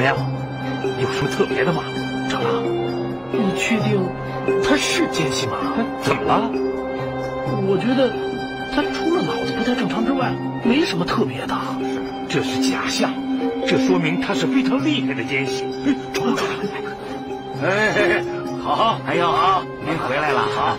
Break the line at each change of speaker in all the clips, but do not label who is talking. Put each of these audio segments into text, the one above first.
样？有什么特别的吗？长老，你确定他是奸细吗？怎么了？我觉得他除了脑子不太正常之外，没什么特别的。这是假象，这说明他是非常厉害的奸细。长老，
哎，好，
哎呦，好，您回来了，好。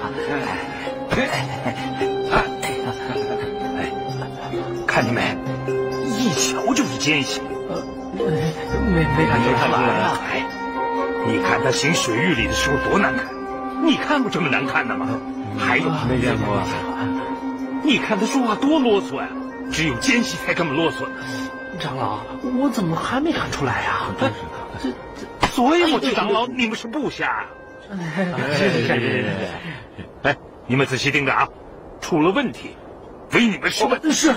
看见没？一瞧就是奸细。
没看出来啊。
你看他行水域里的时候多难看，你看过这么难看的吗？还有
没见过。
你看他说话多啰嗦呀，只有奸细才这么啰嗦呢。
长老，我怎么还没看出来呀？
所以我去长老，你们是部下。
是。
哎，你们仔细盯着啊，出了问题，为你们说问。
是。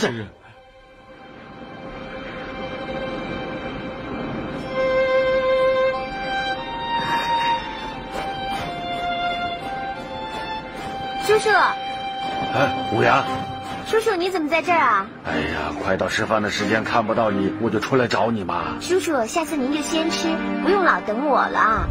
叔叔，
哎，五羊，
叔叔你怎么在这儿啊？
哎呀，快到吃饭的时间，看不到你，我就出来找你嘛。
叔叔，下次您就先吃，不用老等我了。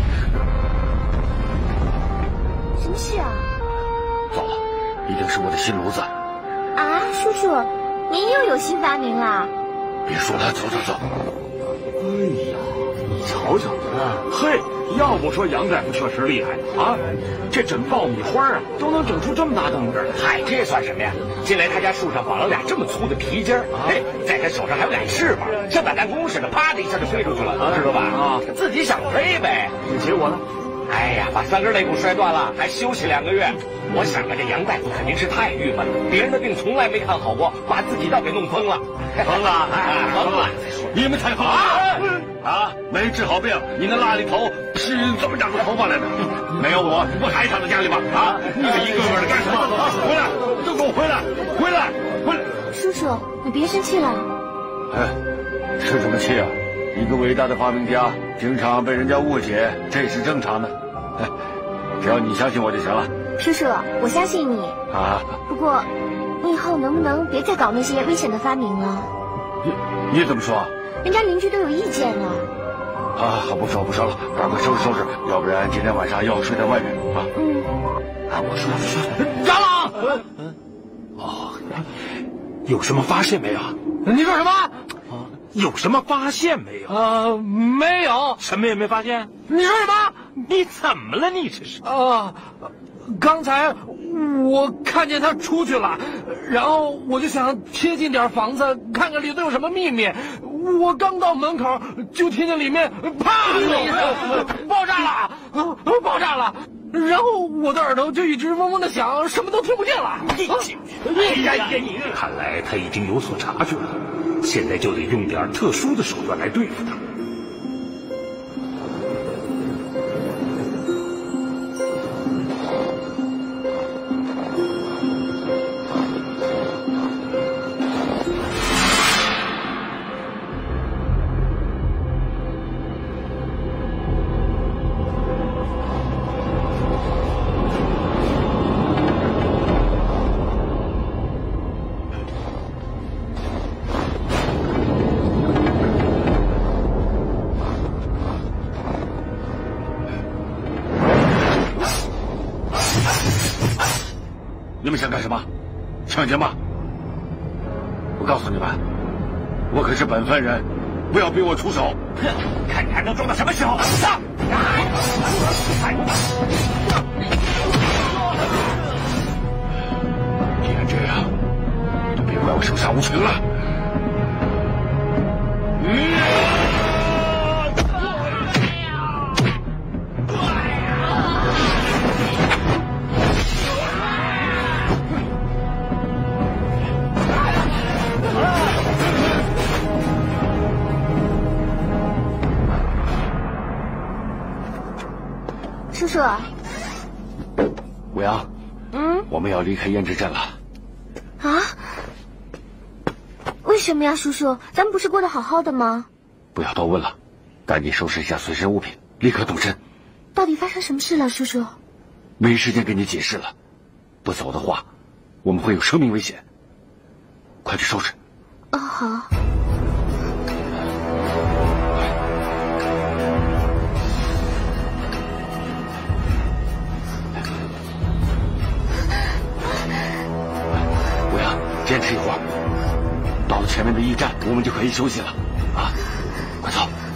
什么事啊？
糟了，一定是我的新炉子。
啊，叔叔，您又有新发明了？
别说了，走。
哎呀，你瞧瞧，嘿，要不说杨大夫确实厉害啊，这整爆米花啊都能整出这么大动静来。
嗨，这算什么呀？近来他家树上绑了俩这么粗的皮筋儿，嘿，在他手上还有俩翅膀，像打弹弓似的，啪的一下就飞出去了，知道吧？啊，自己想飞呗。
结果呢？
哎呀，把3根肋骨摔断了，还休息2个月。我想啊，这杨大夫肯定是太郁闷了，别人的病从来没看好过，把自己倒给弄疯了。
疯了，
疯了！
你们才疯啊！没治好病，你那邋里头是怎么长出头发来的？没有我，不还躺在家里吗？啊！你们一个个的干什么？回来，都给我回来！
叔叔，你别生气了。
哎，是什么气啊？一个伟大的发明家经常被人家误解，这是正常的。哎，只要你相信我就行了。
叔叔，我相信你
啊。
不过，你以后能不能别再搞那些危险的发明了？
你怎么说？
人家邻居都有意见了。
啊，不说了，赶快收拾，要不然今天晚上要睡在外面啊。我说，
长老。哦，有什么发现没有？
你说什么？
有什么发现没有？
没有，
什么也没发现。
你说什么？
你怎么了？你这是？
刚才我看见他出去了，然后我就想贴近点房子，看看里头有什么秘密。我刚到门口，就听见里面啪的一声，爆炸了。然后我的耳朵就一直嗡嗡的响，什么都听不见了。
看来他已经有所察觉了，现在就得用点特殊的手段来对付他。
你们想干什么？抢劫吗？我告诉你们，我可是本分人，不要逼我出手。
哼，看你还能装到什么时候！上！
既然这样，就别怪我手下无情了。
叔叔，
武阳，我们要离开胭脂镇了。
啊？为什么呀，叔叔？咱们不是过得好好的吗？
不要多问了，赶紧收拾一下随身物品，立刻动身。
到底发生什么事了，叔叔？
没时间跟你解释了，不走的话，我们会有生命危险。快去收拾。
哦，好。
坚持一会儿，到了前面的驿站，我们就可以休息了。啊，快走！